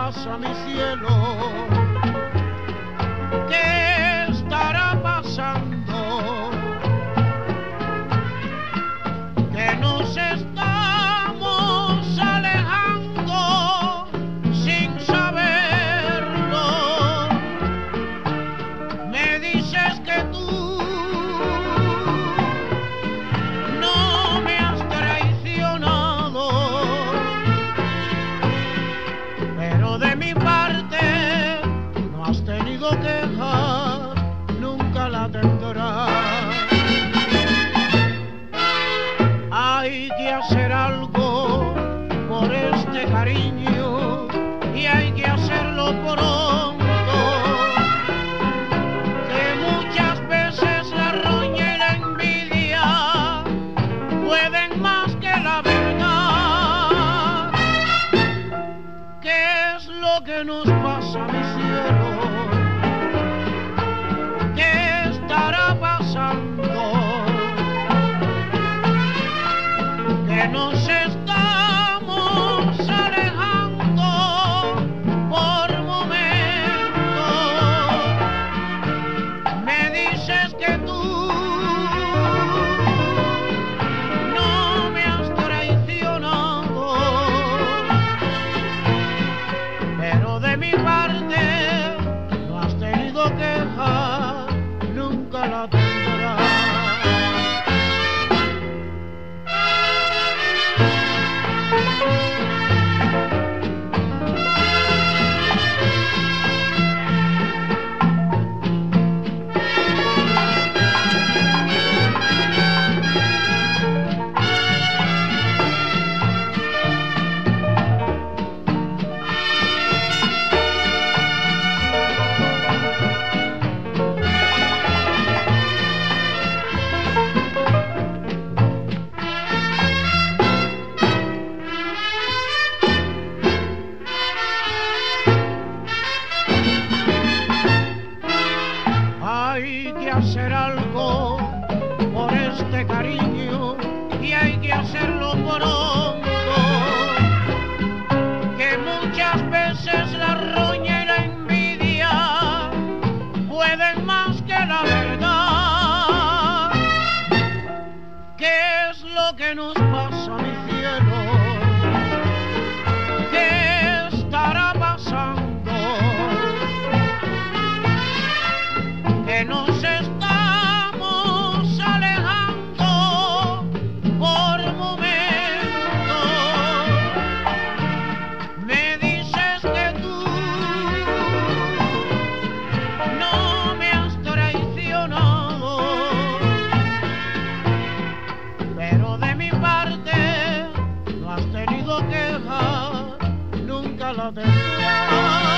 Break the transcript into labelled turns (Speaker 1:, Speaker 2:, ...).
Speaker 1: pasa, mi cielo? ¿Qué estará pasando? Que nos estamos alejando sin saberlo. Me dices que tú no me has traicionado, pero de mi parte no has tenido queja, nunca la tendrás. Hay que hacer algo por este cariño y hay que hacerlo pronto, que muchas veces la roña y la envidia pueden más que la verdad. ¿Qué es lo que nos pasa, mi cielo? ¿Qué estará pasando? Que nos estamos alejando por momentos. Me dices que tú no me has traicionado, pero de mi parte no has tenido queja, nunca la tendrás. Hay que hacer algo por este cariño y hay que hacerlo pronto, que muchas veces la roña y la envidia pueden más que la verdad. ¿Qué es lo que nos pasa, mi cielo? ¿Qué estará pasando? Que nos estamos alejando por momentos. Me dices que tú no me has traicionado, pero de mi parte no has tenido queja, nunca la tendrás.